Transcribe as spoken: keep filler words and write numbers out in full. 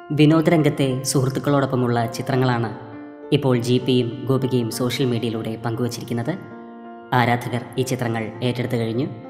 വിനോദരംഗത്തെ സുഹൃത്തുക്കളോടൊപ്പമുള്ള ചിത്രങ്ങളാണ് ഇപ്പോൾ ജി പിയും ഗോപികയും സോഷ്യൽ മീഡിയയിലൂടെ പങ്കുവച്ചിരിക്കുന്നത്. ആരാധകർ ഈ ചിത്രങ്ങൾ ഏറ്റെടുത്തു കഴിഞ്ഞു.